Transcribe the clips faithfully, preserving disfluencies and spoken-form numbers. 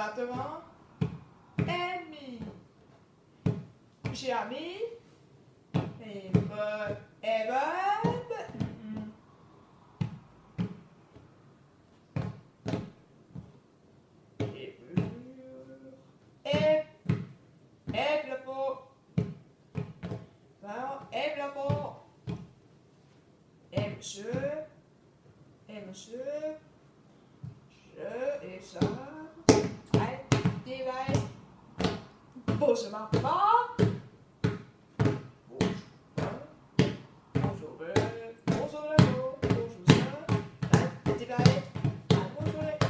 battement et mi. J'ai ami et verb et verb. Et et et le pot. Et le pot. Et monsieur. Et monsieur. Je et ça. Bonjour ma papa. Bonjour le. Bonjour le. Bonjour ça. Divide. Bonjour le.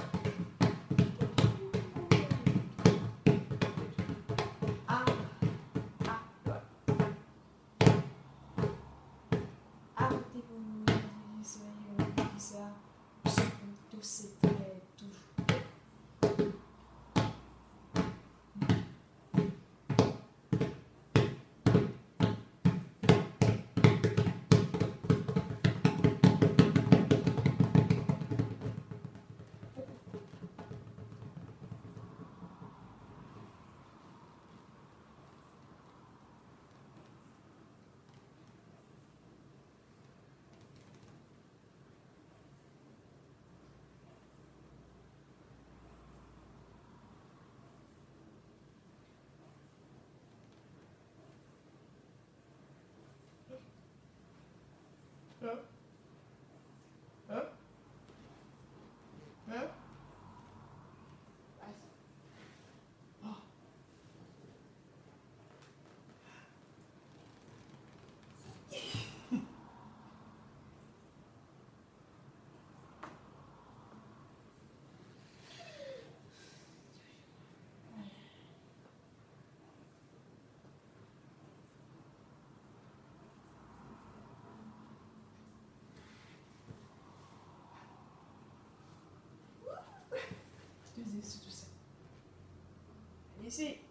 Ah. Ah. Arrêtez-vous. Soyez bizarre. Tous ces traits toujours. Hein? Hein? Hein? Oh. C'est tout ça. Ici.